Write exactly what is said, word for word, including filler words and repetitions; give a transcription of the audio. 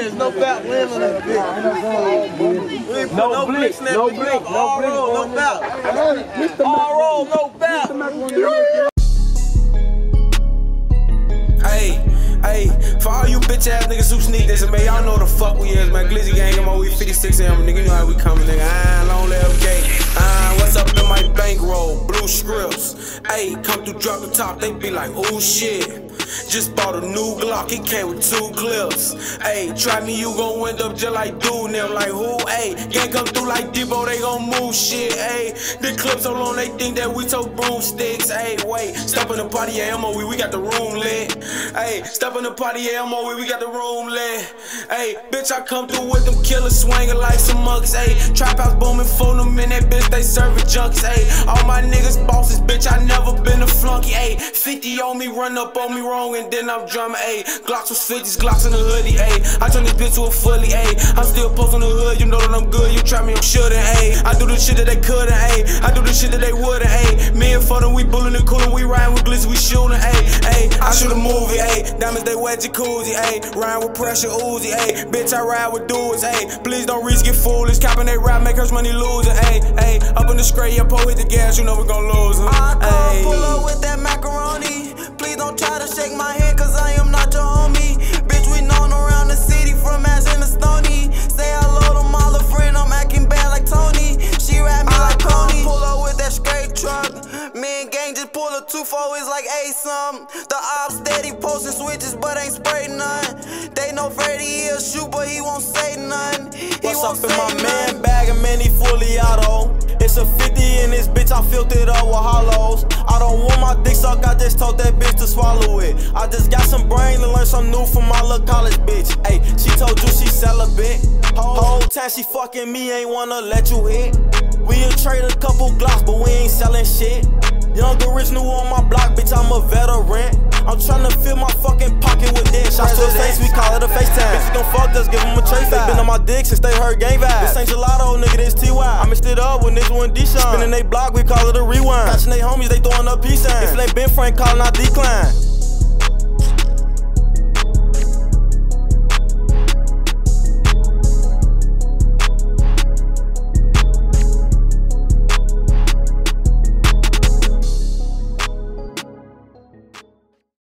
lens, no back lens on that bitch. No blink, no blink, no roll, no back. All roll, no back. Hey, hey, for all you bitch ass niggas who sneak this, man, y'all know the fuck we is, man. Glizzy gang, I'm we fifty-six M, nigga, you know how we coming, nigga. Ah, long live K. Ah, what's up in my bankroll? Blue scripts. Hey, come through, drop the top, they be like, oh shit. Just bought a new Glock, it came with two clips. Ayy, try me, you gon' end up just like dude, and them like who? Ayy, gang come through like Debo, they gon' move shit. Ayy, the clips so long, they think that we took broomsticks. Ayy, wait, step in the party, yeah, M O E, we got the room lit. Ayy, step in the party, yeah, M O E, we got the room lit. Ayy, bitch, I come through with them killers swinging like some mugs. Ayy, trap house booming, phone them in that bitch, they serving junkies. Ayy, all my niggas bosses, bitch, I never been a flunky. Ayy, fifty on me, run up on me wrong, and then I'm drumming, ayy. Glocks was fifties, Glocks in the hoodie, ayy. I turn this bitch to a fully, ayy. I'm still posting the hood, you know that I'm good. You try me, I'm shouldn't, ayy. I do the shit that they couldn't, ayy. I do the shit that they wouldn't, ayy. Me and Fudden, we bullin' the cooler, we riding with Glizzy, we shooting, ayy, ayy. I shoot a movie, ayy. Diamonds, they wet jacuzzi, ayy. Riding with pressure, Uzi, ayy. Bitch, I ride with dudes, ayy. Please don't reach, get foolish. Copping they rap, make her money losing, ayy, ayy. Up in the straight, yeah, pull hit the gas, you know we gon' lose them, I pull up with that macaroni. Please don't try to shake my hand, cause I am not your homie. Bitch, we known around the city from Ashton to Stony. Say hello to my little friend, I'm acting bad like Tony. She rap me like pony. Pull up with that straight truck. Me and gang just pull a two four, it's like a something. The ops steady posting switches, but ain't sprayed none. They know Freddy he'll shoot, but he won't say none. He What's won't up in say my none. man bag, and man, he fully auto. It's a fifty in this bitch, I filled it up with hollows. I don't want my dick sucked, I just told that bitch to swallow it. I just got some brain to learn something new from my little college bitch. Ayy, she told you she celibate. Whole time she fucking me, ain't wanna let you hit. We'll trade a couple Glocks, but we ain't selling shit. Younger rich new on my block, bitch, I'm a veteran. I'm tryna fill my fucking pocket with dead shots to the face, we call it a FaceTime. Bitches gon' fuck us, give them a tray five. Been on my dick since they heard gang vibes. This ain't gelato, nigga, this T Y. I mixed it up when this one D-Shine. Spinning they block, we call it a rewind. Catching they homies, they throwing up peace signs. If they been frank, calling out decline.